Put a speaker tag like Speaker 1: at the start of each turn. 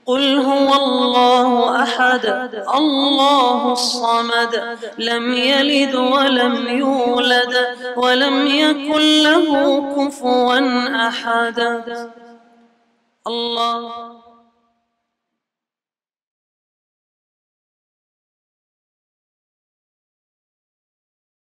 Speaker 1: قل هو الله أحد الله الصمد لم يلد ولم يولد ولم يكن له كفوا أحد. الله